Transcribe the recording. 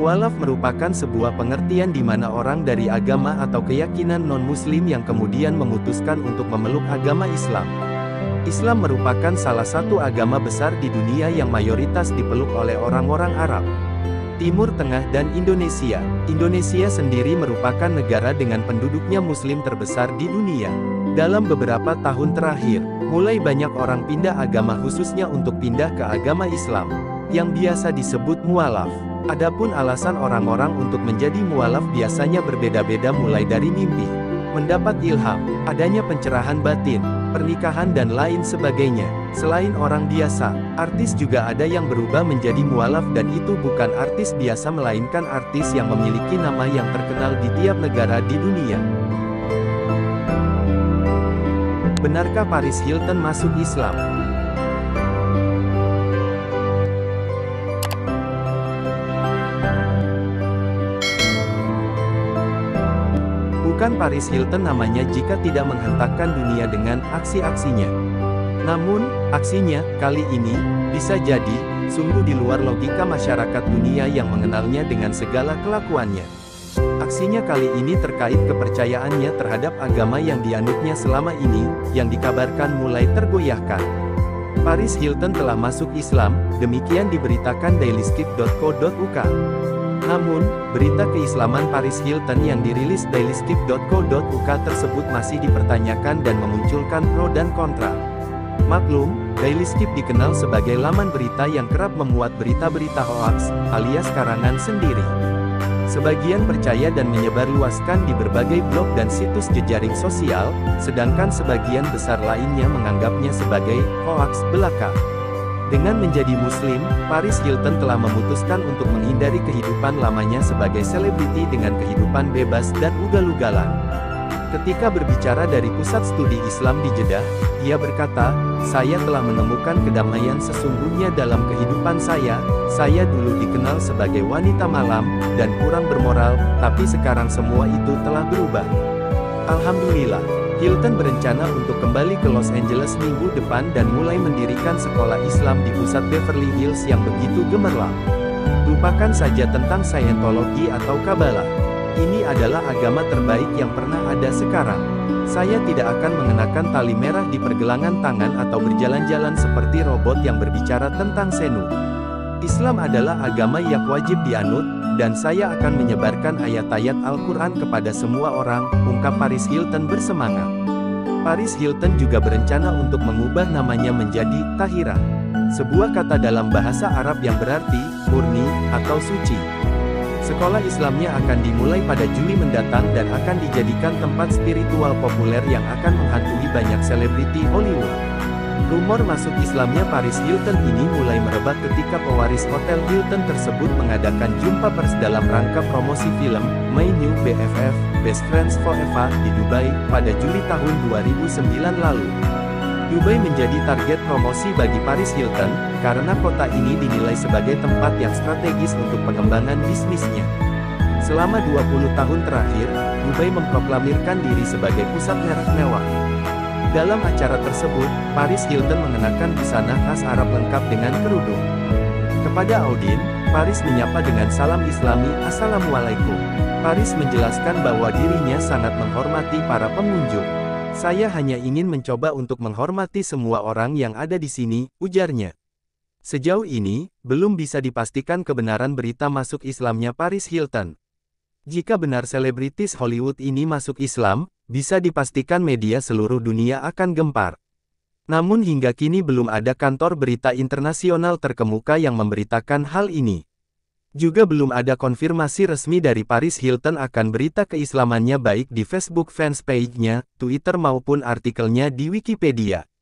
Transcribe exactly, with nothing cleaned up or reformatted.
Mualaf merupakan sebuah pengertian di mana orang dari agama atau keyakinan non-muslim yang kemudian memutuskan untuk memeluk agama Islam. Islam merupakan salah satu agama besar di dunia yang mayoritas dipeluk oleh orang-orang Arab, Timur Tengah dan Indonesia. Indonesia sendiri merupakan negara dengan penduduknya muslim terbesar di dunia. Dalam beberapa tahun terakhir, mulai banyak orang pindah agama khususnya untuk pindah ke agama Islam, yang biasa disebut mualaf. Adapun alasan orang-orang untuk menjadi mualaf biasanya berbeda-beda, mulai dari mimpi, mendapat ilham, adanya pencerahan batin, pernikahan dan lain sebagainya. Selain orang biasa, artis juga ada yang berubah menjadi mualaf, dan itu bukan artis biasa melainkan artis yang memiliki nama yang terkenal di tiap negara di dunia. Benarkah Paris Hilton masuk Islam? Bukan Paris Hilton namanya jika tidak menghentakkan dunia dengan aksi-aksinya. Namun, aksinya, kali ini, bisa jadi, sungguh di luar logika masyarakat dunia yang mengenalnya dengan segala kelakuannya. Aksinya kali ini terkait kepercayaannya terhadap agama yang dianutnya selama ini, yang dikabarkan mulai tergoyahkan. Paris Hilton telah masuk Islam, demikian diberitakan dailyskip dot co dot u k. Namun, berita keislaman Paris Hilton yang dirilis dailyskip dot co dot u k tersebut masih dipertanyakan dan memunculkan pro dan kontra. Maklum, Dailyskip dikenal sebagai laman berita yang kerap memuat berita-berita hoaks, alias karangan sendiri. Sebagian percaya dan menyebarluaskan di berbagai blog dan situs jejaring sosial, sedangkan sebagian besar lainnya menganggapnya sebagai hoaks belaka. Dengan menjadi muslim, Paris Hilton telah memutuskan untuk menghindari kehidupan lamanya sebagai selebriti dengan kehidupan bebas dan ugal-ugalan. Ketika berbicara dari Pusat Studi Islam di Jeddah, ia berkata, "Saya telah menemukan kedamaian sesungguhnya dalam kehidupan saya. Saya dulu dikenal sebagai wanita malam, dan kurang bermoral, tapi sekarang semua itu telah berubah. Alhamdulillah." Hilton berencana untuk kembali ke Los Angeles minggu depan dan mulai mendirikan sekolah Islam di pusat Beverly Hills yang begitu gemerlap. Lupakan saja tentang Scientology atau Kabbalah. Ini adalah agama terbaik yang pernah ada sekarang. Saya tidak akan mengenakan tali merah di pergelangan tangan atau berjalan-jalan seperti robot yang berbicara tentang senu. Islam adalah agama yang wajib dianut, dan saya akan menyebarkan ayat-ayat Al-Quran kepada semua orang, ungkap Paris Hilton bersemangat. Paris Hilton juga berencana untuk mengubah namanya menjadi Tahira, sebuah kata dalam bahasa Arab yang berarti murni atau suci. Sekolah Islamnya akan dimulai pada Juli mendatang dan akan dijadikan tempat spiritual populer yang akan menghantui banyak selebriti Hollywood. Rumor masuk Islamnya Paris Hilton ini mulai merebak ketika pewaris Hotel Hilton tersebut mengadakan jumpa pers dalam rangka promosi film My New B F F, Best Friends Forever, di Dubai, pada Juli tahun dua ribu sembilan lalu. Dubai menjadi target promosi bagi Paris Hilton, karena kota ini dinilai sebagai tempat yang strategis untuk pengembangan bisnisnya. Selama dua puluh tahun terakhir, Dubai memproklamirkan diri sebagai pusat merek mewah. Dalam acara tersebut, Paris Hilton mengenakan busana khas Arab lengkap dengan kerudung. Kepada Audien, Paris menyapa dengan salam Islami, "Assalamualaikum." Paris menjelaskan bahwa dirinya sangat menghormati para pengunjung. "Saya hanya ingin mencoba untuk menghormati semua orang yang ada di sini," ujarnya. Sejauh ini, belum bisa dipastikan kebenaran berita masuk Islamnya Paris Hilton. Jika benar selebritis Hollywood ini masuk Islam, bisa dipastikan media seluruh dunia akan gempar. Namun hingga kini belum ada kantor berita internasional terkemuka yang memberitakan hal ini. Juga belum ada konfirmasi resmi dari Paris Hilton akan berita keislamannya baik di Facebook fans page-nya, Twitter maupun artikelnya di Wikipedia.